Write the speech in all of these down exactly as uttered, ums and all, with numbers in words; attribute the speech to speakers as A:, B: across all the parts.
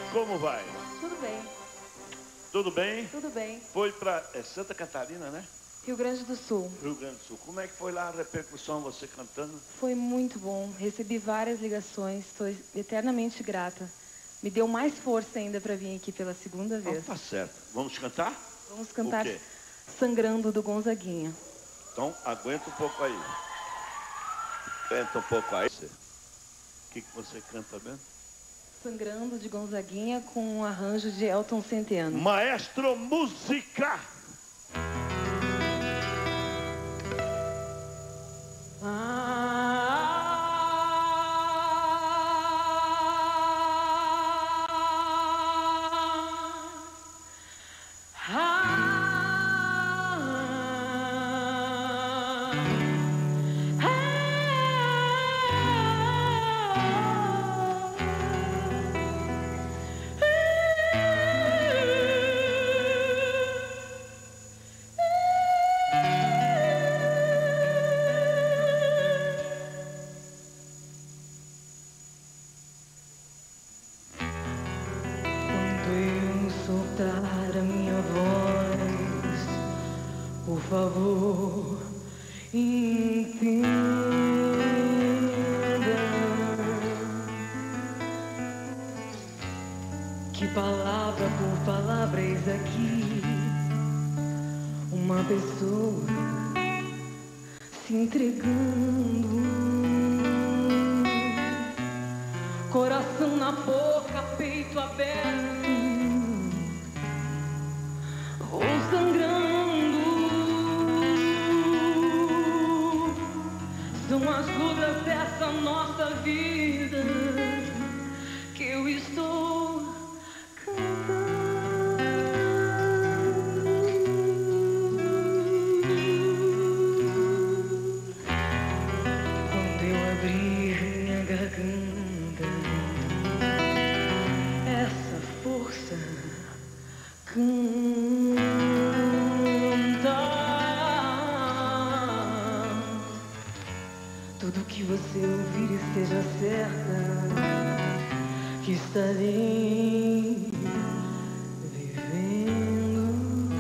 A: como vai?
B: Tudo bem.
A: Tudo bem?
B: Tudo bem.
A: Foi para é Santa Catarina, né?
B: Rio Grande do Sul.
A: Rio Grande do Sul. Como é que foi lá a repercussão, você cantando?
B: Foi muito bom. Recebi várias ligações. Estou eternamente grata. Me deu mais força ainda para vir aqui pela segunda vez.
A: Então tá certo. Vamos cantar?
B: Vamos cantar
A: O quê?
B: Sangrando, do Gonzaguinha.
A: Então aguenta um pouco aí. Aguenta um pouco aí. O que, que você canta mesmo?
B: Sangrando, de Gonzaguinha, com um arranjo de Elton Centeno.
A: Maestro Música!
B: Soltar a minha voz, por favor, entenda que palavra por palavra eis aqui uma pessoa se entregando, coração na boca, peito aberto. Vou sangrando, são as lutas dessa nossa vida que eu estou cantando. Quando eu abrir minha garganta, essa força canta. Tudo que você ouvir esteja certa que estarei vivendo.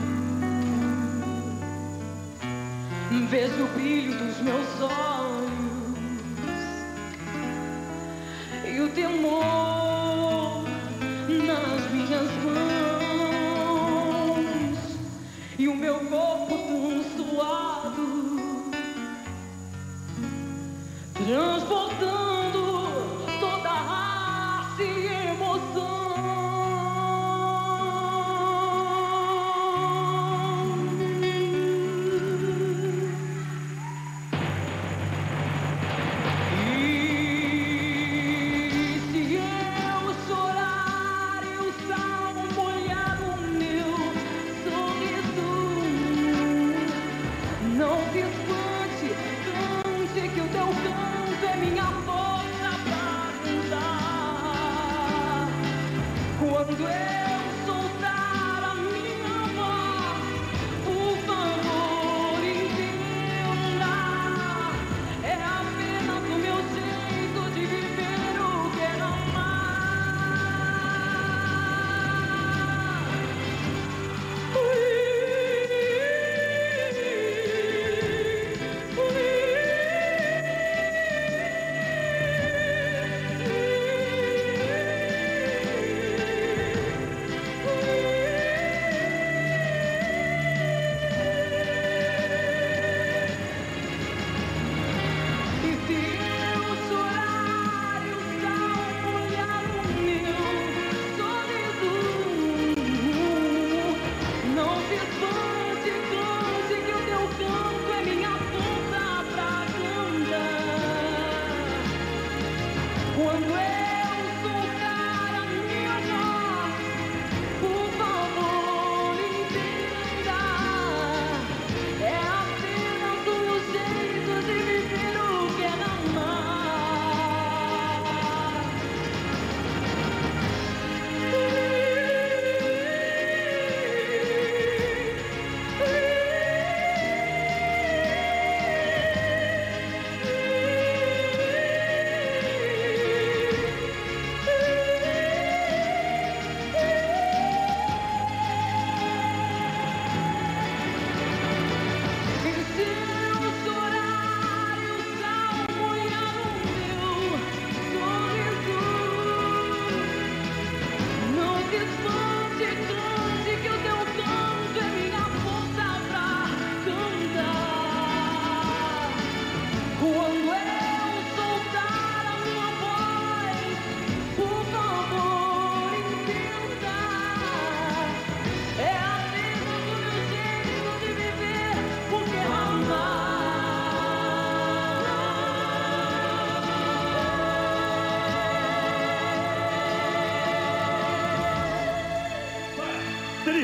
B: Vejo o brilho dos meus olhos e o temor nas minhas mãos e o meu corpo tão suado, transportando toda a raça e emoção. E se eu chorar, eu só molhar o meu sorriso. Não se espante, cante que o teu canto é minha força pra cantar. Quando eu soltar a minha voz, por favor, entenda, é apenas o meu jeito de viver o que é não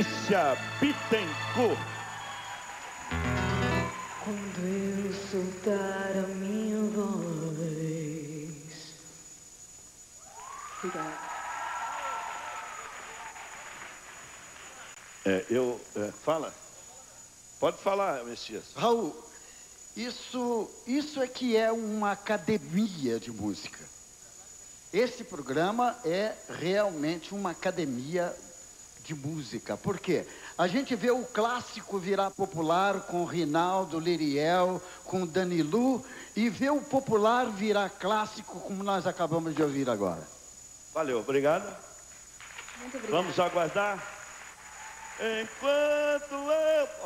A: Patrícia Bittencourt.
B: Quando eu soltar a minha voz. Obrigada.
A: É, eu... É, fala. Pode falar, Messias.
C: Raul, isso, isso é que é uma academia de música. Esse programa é realmente uma academia de música. Por quê? A gente vê o clássico virar popular com Rinaldo, Liriel, com Danilu, e vê o popular virar clássico como nós acabamos de ouvir agora.
A: Valeu, obrigado.
B: Muito obrigada.
A: Vamos aguardar. Enquanto eu...